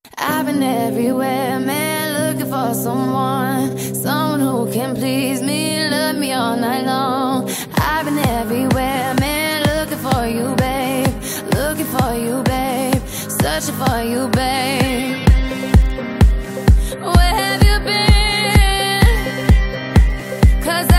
I've been everywhere, man, looking for someone who can please me, love me all night long. I've been everywhere, man, looking for you, babe, looking for you, babe, searching for you, babe. Where have you been? 'Cause